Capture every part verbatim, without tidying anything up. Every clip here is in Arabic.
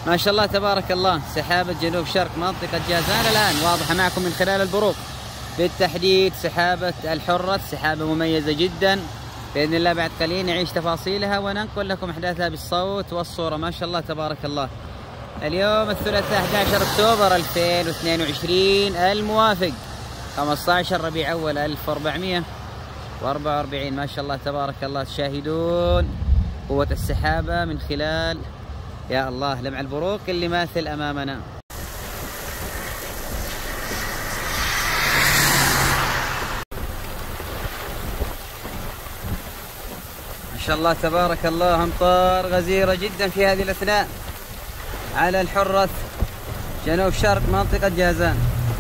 ما شاء الله تبارك الله. سحابة جنوب شرق منطقة جازان الآن واضحة معكم من خلال البروق. بالتحديد سحابة الحرة سحابة مميزة جدا، بإذن الله بعد قليل نعيش تفاصيلها وننقل لكم أحداثها بالصوت والصورة. ما شاء الله تبارك الله. اليوم الثلاثاء أحد عشر أكتوبر ألفين واثنين وعشرين الموافق خمسة عشر ربيع أول ألف وأربعمئة وأربعة وأربعين. ما شاء الله تبارك الله. تشاهدون قوة السحابة من خلال يا الله لمع البروق اللي ماثل أمامنا. ما شاء الله تبارك الله. أمطار غزيرة جدا في هذه الأثناء على الحرة جنوب شرق منطقة جازان.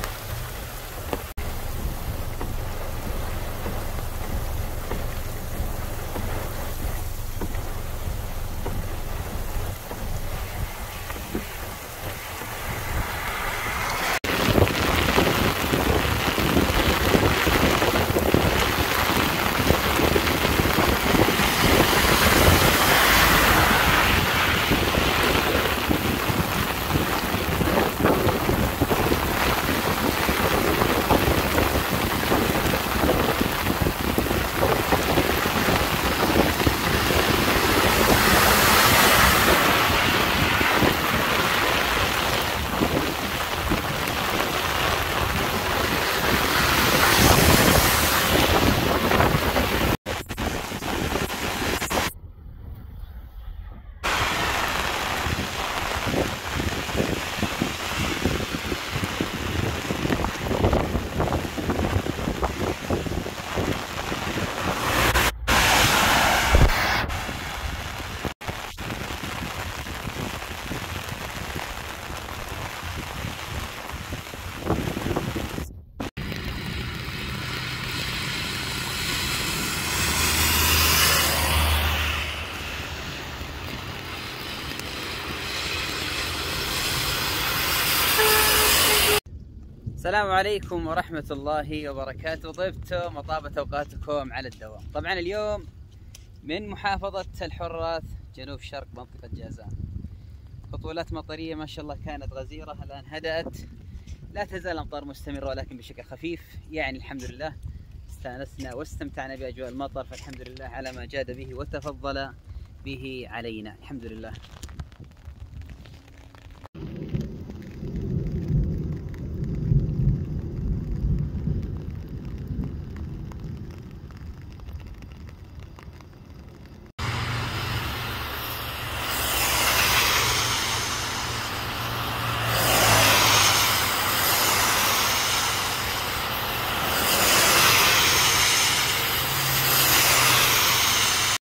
السلام عليكم ورحمة الله وبركاته. طبتم وطابت أوقاتكم على الدوام. طبعا اليوم من محافظة الحراث جنوب شرق منطقة جازان. هطولات مطرية ما شاء الله كانت غزيرة، الآن هدأت. لا تزال الأمطار مستمرة ولكن بشكل خفيف، يعني الحمد لله استانسنا واستمتعنا بأجواء المطر، فالحمد لله على ما جاد به وتفضل به علينا، الحمد لله.